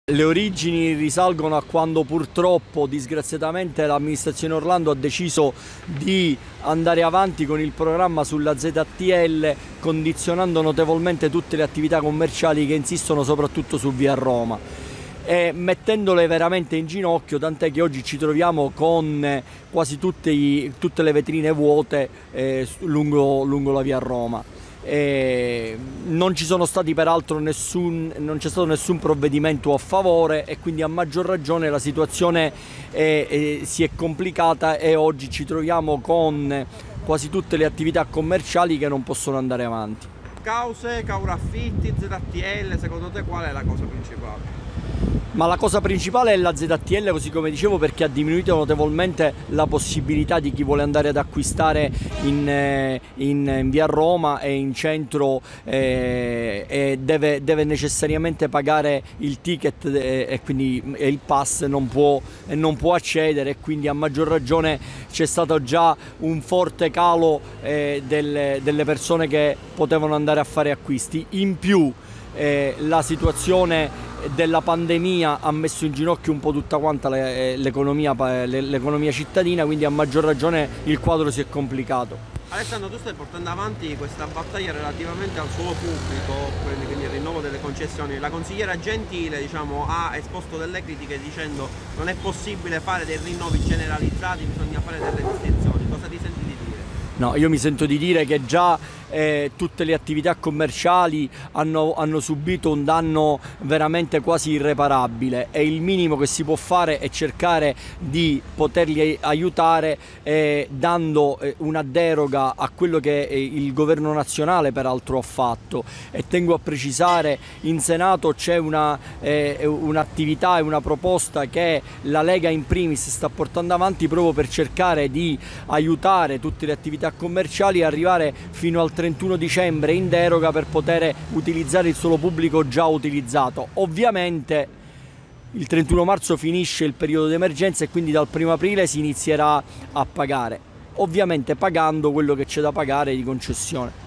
Le origini risalgono a quando purtroppo, disgraziatamente, l'amministrazione Orlando ha deciso di andare avanti con il programma sulla ZTL, condizionando notevolmente tutte le attività commerciali che insistono soprattutto su via Roma e mettendole veramente in ginocchio, tant'è che oggi ci troviamo con quasi tutte le vetrine vuote lungo la via Roma. Non ci sono stati peraltro non c'è stato nessun provvedimento a favore e quindi a maggior ragione la situazione si è complicata e oggi ci troviamo con quasi tutte le attività commerciali che non possono andare avanti. Cause, Caura Affitti, ZTL, secondo te qual è la cosa principale? Ma la cosa principale è la ZTL, così come dicevo, perché ha diminuito notevolmente la possibilità di chi vuole andare ad acquistare in via Roma e in centro e deve necessariamente pagare il ticket e quindi il pass non può accedere, e quindi a maggior ragione c'è stato già un forte calo delle persone che potevano andare a fare acquisti. In più la situazione della pandemia ha messo in ginocchio un po' tutta quanta l'economia cittadina, quindi a maggior ragione il quadro si è complicato. Alessandro, tu stai portando avanti questa battaglia relativamente al suolo pubblico, quindi il rinnovo delle concessioni. La consigliera Gentile, diciamo, ha esposto delle critiche dicendo non è possibile fare dei rinnovi generalizzati, bisogna fare delle distinzioni. Cosa ti senti di dire? No, io mi sento di dire che già tutte le attività commerciali hanno subito un danno veramente quasi irreparabile e il minimo che si può fare è cercare di poterli aiutare dando una deroga a quello che il governo nazionale peraltro ha fatto. E tengo a precisare, in Senato c'è un'attività e una proposta che la Lega in primis sta portando avanti proprio per cercare di aiutare tutte le attività commerciali e arrivare fino al 31 dicembre in deroga per poter utilizzare il suolo pubblico già utilizzato. Ovviamente il 31 marzo finisce il periodo di emergenza e quindi dal 1° aprile si inizierà a pagare, ovviamente pagando quello che c'è da pagare di concessione.